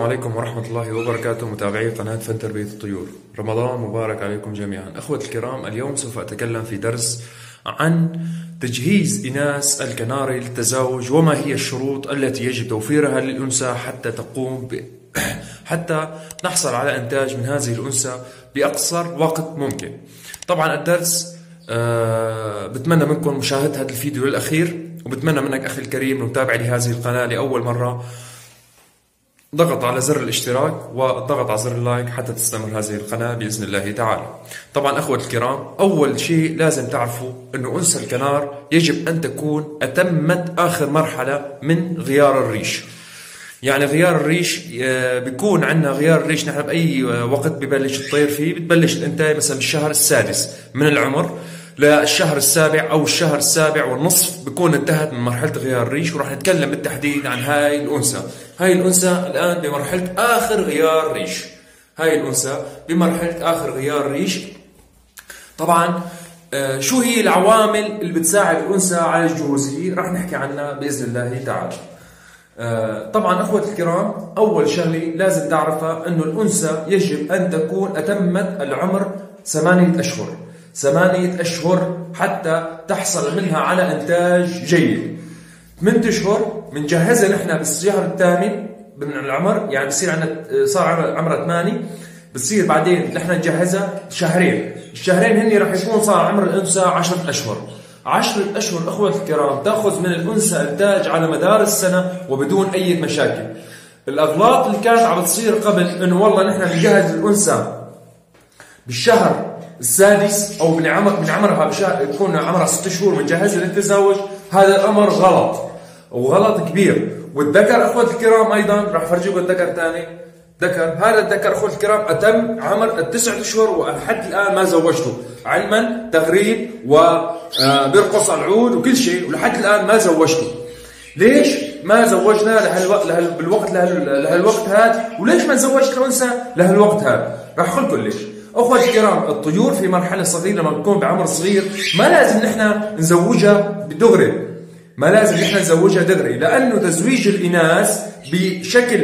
عليكم ورحمة الله وبركاته متابعي قناة فن تربية الطيور. رمضان مبارك عليكم جميعا. أخوة الكرام، اليوم سوف أتكلم في درس عن تجهيز إناث الكناري للتزاوج، وما هي الشروط التي يجب توفيرها للأنثى حتى تقوم حتى نحصل على إنتاج من هذه الأنثى بأقصر وقت ممكن. طبعا الدرس بتمنى منكم مشاهدة هذا الفيديو للأخير، وبتمنى منك أخي الكريم المتابع لهذه القناة لأول مرة ضغط على زر الاشتراك وضغط على زر اللايك حتى تستمر هذه القناة بإذن الله تعالى. طبعا أخوة الكرام، أول شيء لازم تعرفوا أنه أنثى الكنار يجب أن تكون أتمت آخر مرحلة من غيار الريش. يعني غيار الريش بيكون عندنا غيار الريش نحن بأي وقت ببلش الطير فيه، بتبلش الانتاج مثلا بالشهر السادس من العمر للشهر السابع أو الشهر السابع والنصف بكون انتهت من مرحلة غيار الريش. وراح نتكلم بالتحديد عن هاي الأنثى. هاي الأنثى الآن بمرحلة آخر غيار ريش. هاي الأنثى بمرحلة آخر غيار ريش. طبعا شو هي العوامل اللي بتساعد الأنثى على الجهوزية؟ راح نحكي عنها بإذن الله تعالى. طبعا أخوة الكرام، أول شغلة لازم تعرفها أنه الأنثى يجب أن تكون أتمت العمر 8 أشهر. 8 أشهر حتى تحصل منها على إنتاج جيد. 8 أشهر بنجهزها نحن بالشهر الثامن من العمر، يعني بصير عندنا صار عمرها 8، بتصير بعدين نحن نجهزها شهرين. الشهرين هني راح يكون صار عمر الأنثى 10 أشهر. 10 أشهر أخوة الكرام تأخذ من الأنثى إنتاج على مدار السنة وبدون أي مشاكل. الأغلاط اللي كانت عم تصير قبل إنه والله نحن بنجهز الأنثى بالشهر السادس او من عمرها يكون عمرها 6 شهور بنجهزها للتزاوج، هذا الامر غلط وغلط كبير. والذكر اخوة الكرام ايضا راح افرجيكم الذكر ثاني. هذا الذكر اخوة الكرام اتم عمر 9 اشهر ولحد الان ما زوجته، علما تغريب وبيرقص على العود وكل شيء، ولحد الان ما زوجته. ليش ما زوجنا لهالوقت هذا؟ وليش ما زوجت الانثى لهالوقت هذا؟ راح اقول لكم ليش. أخوة الكرام، الطيور في مرحلة صغيرة لما بتكون بعمر صغير ما لازم نحن نزوجها بدغري، ما لازم نحن نزوجها دغري، لأنه تزويج الإناث بشكل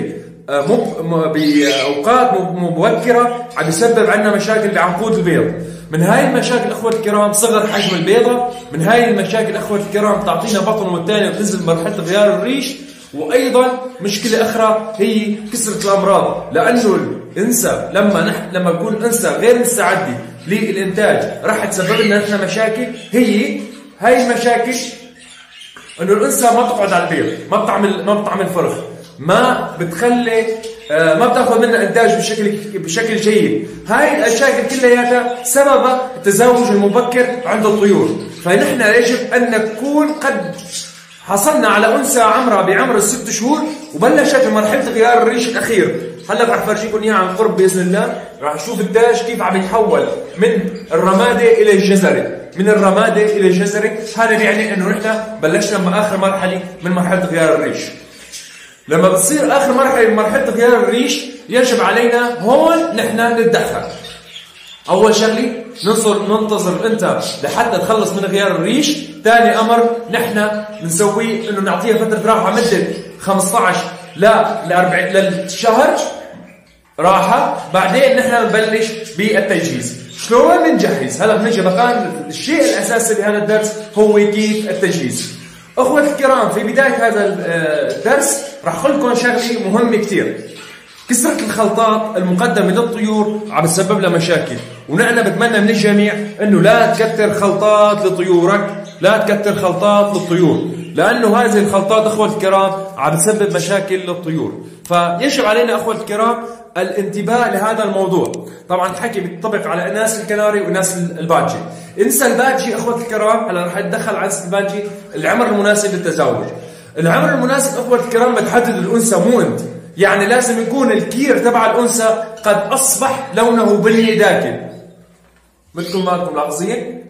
بأوقات مبكرة عم يسبب عندنا مشاكل بعنقود البيض. من هاي المشاكل أخوة الكرام صغر حجم البيضة، من هاي المشاكل أخوة الكرام تعطينا بطن والثانية وتنزل مرحلة غيار الريش. وأيضا مشكلة أخرى هي كثرة الأمراض، لأنه الأنثى لما يكون الأنثى غير مستعدة للإنتاج راح تسبب لنا نحن مشاكل. هاي المشاكل إنه الأنثى ما بتقعد على البيض، ما بتعمل فرخ، ما بتخلي ما بتاخذ منها إنتاج بشكل جيد. هاي المشاكل كلها سبب التزاوج المبكر عند الطيور. فنحن يجب أن نكون قد حصلنا على أنثى عمرها بعمر 6 شهور وبلشت بمرحلة غيار الريش الأخير. هلا راح افرجيكم اياها عن قرب باذن الله. راح نشوف الداج كيف عم يتحول من الرمادي الى الجزري، من الرمادي الى الجزري. هذا بيعني انه نحن بلشنا باخر مرحله من مرحله غيار الريش. لما بتصير اخر مرحله من مرحله غيار الريش يجب علينا هون نحن نتدخل. اول شغله ننتظر انت لحتى تخلص من غيار الريش. ثاني امر نحن بنسويه انه نعطيها فتره راحه مده 15 للشهر راحة. بعدين نحن نبلش بالتجهيز. شلون بنجهز؟ هلا بنجي مكان الشيء الأساسي بهذا الدرس هو كيف التجهيز. أخوة الكرام، في بداية هذا الدرس راح أقول لكم شغلة مهمة كثير. كثرة الخلطات المقدمة للطيور عم تسبب لها مشاكل، ونحن بتمنى من الجميع إنه لا تكتر خلطات لطيورك، لا تكتر خلطات للطيور، لأنه هذه الخلطات أخوة الكرام عم تسبب مشاكل للطيور. فيجب علينا أخوة الكرام الانتباه لهذا الموضوع. طبعا الحكي بينطبق على إناث الكناري وإناث البادجي. انسى البادجي أخوة الكرام. هلا رح اتدخل على البادجي. العمر المناسب للتزاوج. العمر المناسب أخوة الكرام بتحدد الأنثى مو أنت. يعني لازم يكون الكير تبع الأنثى قد أصبح لونه بني داكن. مثل ما انتم ملاحظين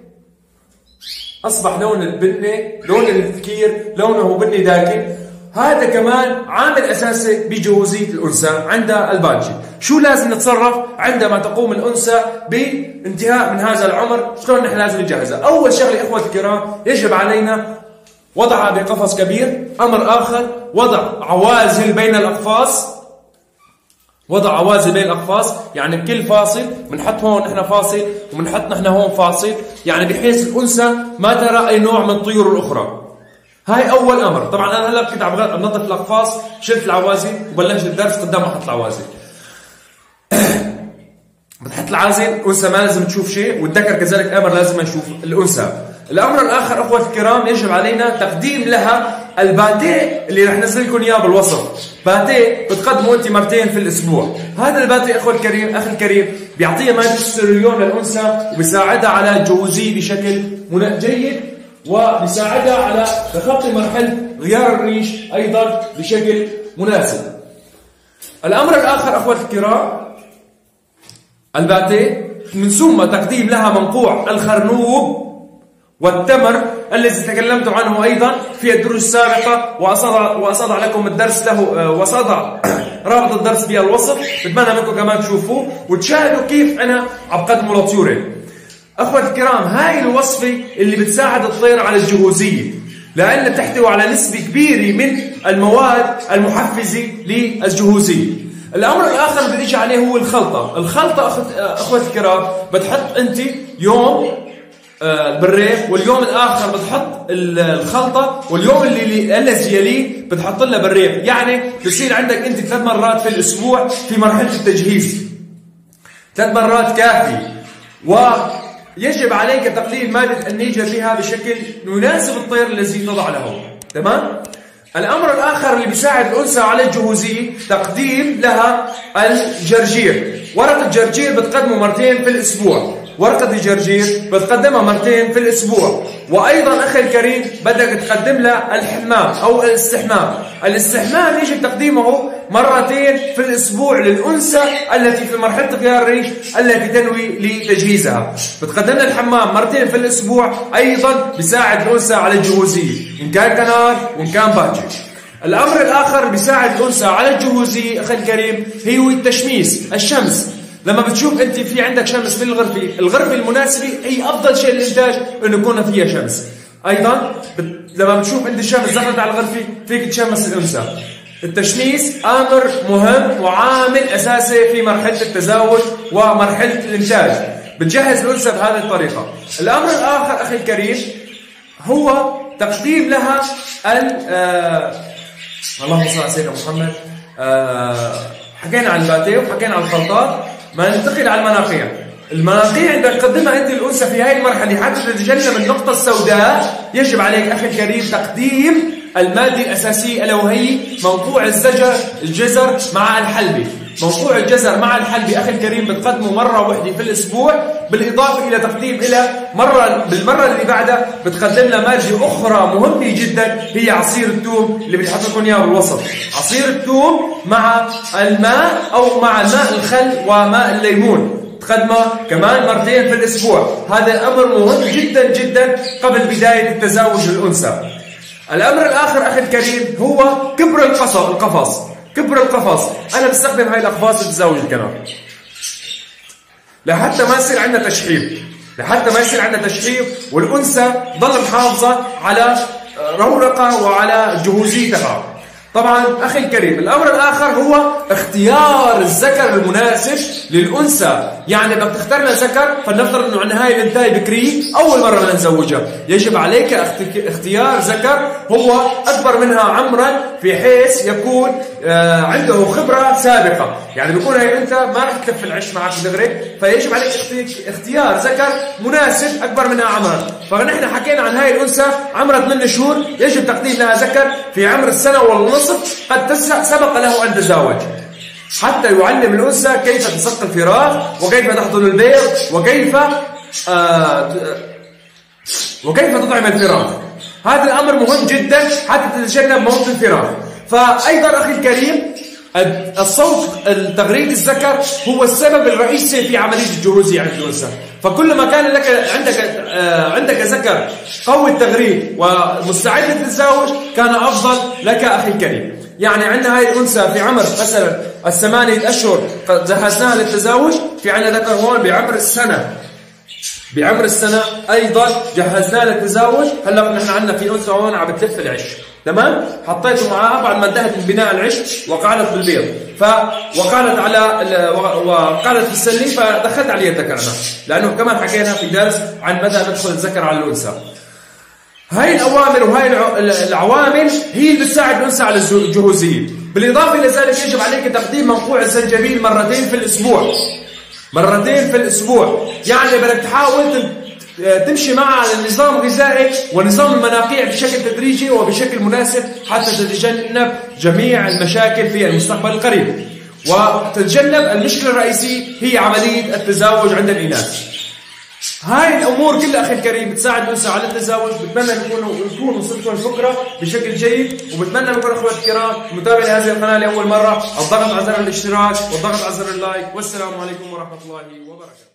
أصبح لون البني، لون الكير لونه بني داكن. هذا كمان عامل أساسي بجهوزية الأنثى عند البادجي. شو لازم نتصرف عندما تقوم الأنثى بانتهاء من هذا العمر؟ شلون نحن لازم نجهزها؟ أول شغلة إخوة الكرام يجب علينا وضعها بقفص كبير. أمر آخر وضع عوازل بين الأقفاص. وضع عوازل بين الأقفاص، يعني بكل فاصل بنحط هون نحن فاصل وبنحط نحن هون فاصل، يعني بحيث الأنثى ما ترى أي نوع من الطيور الأخرى. هاي أول أمر. طبعا أنا هلا كنت عم بنظف الأقفاص، شلت العوازل وبلشت الدرس قدام أحط العوازل. بتحط العازل، الأنثى ما لازم تشوف شيء، والذكر كذلك أمر لازم يشوف الأنثى. الأمر الآخر أخوة الكرام، يجب علينا تقديم لها الباتيه اللي رح نزل لكم إياه بالوصف. باتيه بتقدمه أنت مرتين في الأسبوع. هذا الباتيه أخوة الكريم، أخي الكريم، بيعطيها مادة السيروليون للأنثى وبيساعدها على الجوزية بشكل جيد، وبيساعدها على تخطي مرحلة غيار الريش أيضا بشكل مناسب. الأمر الآخر أخوة الكرام، الباتيه من ثم تقديم لها منقوع الخرنوب والتمر الذي تكلمت عنه أيضا في الدروس السابقة، وأصدع لكم الدرس له، وأصدع رابط الدرس في الوصف، بتمنى منكم كمان تشوفوه وتشاهدوا كيف أنا عم بقدمه لطيوري. أخوة الكرام، هاي الوصفة اللي بتساعد الطير على الجهوزية، لأنها تحتوي على نسبة كبيرة من المواد المحفزة للجهوزية. الأمر الآخر اللي بيجي عليه هو الخلطة. الخلطة أخوة الكرام، بتحط أنت يوم بالريق، واليوم الآخر بتحط الخلطة، واليوم الذي يليه بتحط لها بالريق. يعني بصير عندك أنت 3 مرات في الأسبوع في مرحلة التجهيز. 3 مرات كافي، ويجب عليك تقليل مادة النيجر بها بشكل يناسب الطير الذي تضع له. تمام؟ الأمر الآخر اللي بيساعد الأنثى على الجهوزية، تقديم لها الجرجير. ورقة الجرجير بتقدمه مرتين في الأسبوع. ورقة الجرجير بتقدمها مرتين في الأسبوع. وأيضا أخي الكريم، بدك تقدم لها الحمام أو الاستحمام. الاستحمام يجب تقديمه مرتين في الأسبوع للأنثى التي في مرحلة غيار الريش التي تنوي لتجهيزها. بتقدم لها الحمام مرتين في الأسبوع، أيضا بيساعد الأنثى على الجهوزية إن كان كنار وإن كان باجي. الأمر الآخر بيساعد الأنثى على الجهوزية أخي الكريم هو التشميس، الشمس. لما بتشوف انت في عندك شمس في الغرفة المناسبة هي افضل شيء للانتاج انه يكون فيها شمس. ايضا لما بتشوف انت الشمس دخلت على الغرفة فيك تشمس الانثى. التشميس امر مهم وعامل اساسي في مرحلة التزاوج ومرحلة الانتاج. بتجهز الانثى بهذه الطريقة. الامر الاخر اخي الكريم هو تقديم لها اللهم صل على سيدنا محمد. حكينا عن الباتيه وحكينا عن الخلطات، ما ننتقل على المناقيع. المناقيع عندما تقدمها انت الانثى في هذه المرحله حتى تتجنب النقطه السوداء، يجب عليك اخي الكريم تقديم الماده الاساسيه الا وهي منقوع الجزر مع الحلبي. منقوع الجزر مع الحلبي اخي الكريم بتقدمه مره واحده في الاسبوع، بالاضافه الى تقديم بالمره اللي بعدها بتقدم لها ماده اخرى مهمه جدا، هي عصير الثوم اللي بنحط لكم اياه بالوصف. عصير الثوم مع الماء او مع الماء الخل وماء الليمون، تقدمه كمان مرتين في الاسبوع. هذا امر مهم جدا جدا قبل بدايه التزاوج للانثى. الامر الاخر اخي الكريم هو كبر القفص. كبر القفص، انا بستخدم هاي الاقفاص لتزاوج الكنار لحتى ما يصير عندنا تشحيب، والانثى ضل محافظه على رونقها وعلى جهوزيتها. طبعا اخي الكريم، الامر الاخر هو اختيار الذكر المناسب للانثى. يعني بدك تختار لها ذكر، فلنفترض انه عندنا هاي الانتاي بكري اول مره بدنا نزوجها، يجب عليك اختيار ذكر هو اكبر منها عمرا بحيث يكون عنده خبره سابقه. يعني بيكون هاي انت ما رح تلف العش معك دغري، فيجب عليك اختيار ذكر مناسب اكبر منها عمرا. فنحن حكينا عن هاي الانثى عمرها 8 شهور، يجب تقديم لها ذكر في عمر السنه والنصف قد سبق له ان تزاوج، حتى يعلم الانثى كيف تسقي الفراخ وكيف تحضن البيض وكيف تطعم الفراخ. هذا الامر مهم جدا حتى تتجنب موت الفراخ. فايضا اخي الكريم، الصوت تغريد الذكر هو السبب الرئيسي في عمليه الجهوزيه عند الانثى. فكل ما كان عندك ذكر قوي التغريد ومستعد للتزاوج كان افضل لك اخي الكريم. يعني عندنا هاي الانثى في عمر مثلا 8 اشهر قد جهزناها للتزاوج، في عندنا ذكر هون بعمر السنه ايضا جهزناه للتزاوج. هلا نحن عندنا في انثى هون عم بتلف العش، تمام؟ حطيته معاها بعد ما انتهت من بناء العش وقعدت بالبيض، وقعدت على وقعدت في السلة، فدخلت عليها الذكر انا، لانه كمان حكينا في درس عن متى ندخل الذكر على الانثى. هاي الأوامر وهاي العوامل هي اللي بتساعد الأنثى على الجهوزية. بالإضافة إلى ذلك يجب عليك تقديم منقوع الزنجبيل مرتين في الأسبوع. مرتين في الأسبوع، يعني بدك تحاول تمشي مع النظام الغذائي ونظام المناقيع بشكل تدريجي وبشكل مناسب حتى تتجنب جميع المشاكل في المستقبل القريب، وتتجنب المشكلة الرئيسية هي عملية التزاوج عند الإناث. هاي الأمور كلها أخي الكريم بتساعد الأنثى على التزاوج. بتمنى نكون وصلتكم الفكرة بشكل جيد، وبتمنى منكم أخواتي الكرام المتابعة لهذه القناة لأول مرة الضغط على زر الاشتراك والضغط على زر اللايك. والسلام عليكم ورحمة الله وبركاته.